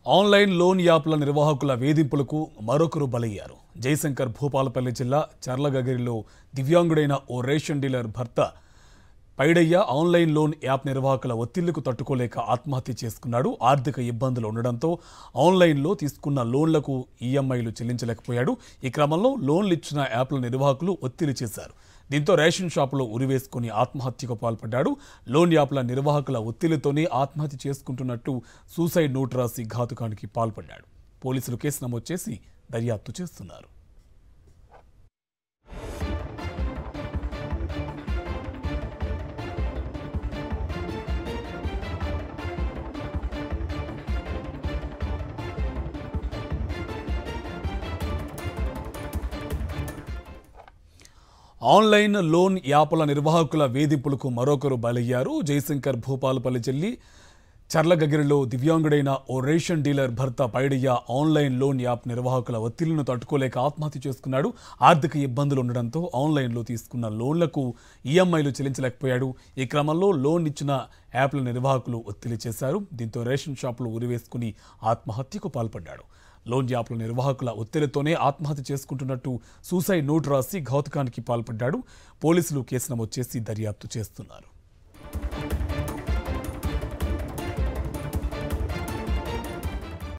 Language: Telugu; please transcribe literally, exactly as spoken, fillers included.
ఆన్లైన్ లోన్ యాప్ల నిర్వాహకుల వేధింపులకు మరొకరు బలయ్యారు. జయశంకర్ భూపాలపల్లి జిల్లా చర్లగగిరిలో దివ్యాంగుడైన ఓ రేషన్ డీలర్ భర్త పైడయ్య ఆన్లైన్ లోన్ యాప్ నిర్వాహకుల ఒత్తిళ్లకు తట్టుకోలేక ఆత్మహత్య చేసుకున్నాడు. ఆర్థిక ఇబ్బందులు ఉండడంతో ఆన్లైన్లో తీసుకున్న లోన్లకు ఈఎంఐలు చెల్లించలేకపోయాడు. ఈ క్రమంలో లోన్లు ఇచ్చిన యాప్ల నిర్వాహకులు ఒత్తిడి చేశారు. దీంతో రేషన్ షాపులో ఉరివేసుకుని ఆత్మహత్యకు పాల్పడ్డాడు. లోన్ యాప్ల నిర్వాహకుల ఒత్తిడితోనే ఆత్మహత్య చేసుకుంటున్నట్టు సూసైడ్ నోట్ రాసి ఘాతుకానికి పాల్పడ్డాడు. పోలీసులు కేసు నమోదు చేసి దర్యాప్తు చేస్తున్నారు. ఆన్లైన్ లోన్ యాప్ల నిర్వాహకుల వేధింపులకు మరొకరు బలయ్యారు. జయశంకర్ భూపాలపల్లి జిల్లా చర్లగగిరిలో దివ్యాంగుడైన ఓ రేషన్ డీలర్ భర్త పైడయ్య ఆన్లైన్ లోన్ యాప్ నిర్వాహకుల ఒత్తిళ్లను తట్టుకోలేక ఆత్మహత్య చేసుకున్నాడు. ఆర్థిక ఇబ్బందులు ఉండడంతో ఆన్లైన్లో తీసుకున్న లోన్లకు ఈఎంఐలు చెల్లించలేకపోయాడు. ఈ క్రమంలో లోన్ ఇచ్చిన యాప్ల నిర్వాహకులు ఒత్తిడి చేశారు. దీంతో రేషన్ షాపులు ఉరివేసుకుని ఆత్మహత్యకు పాల్పడ్డాడు. లోన్ యాప్ల నిర్వాహకుల ఒత్తిడితోనే ఆత్మహత్య చేసుకుంటున్నట్టు సూసైడ్ నోట్ రాసి ఘాతుకానికి పాల్పడ్డాడు. పోలీసులు కేసు నమోదు చేసి దర్యాప్తు చేస్తున్నారు.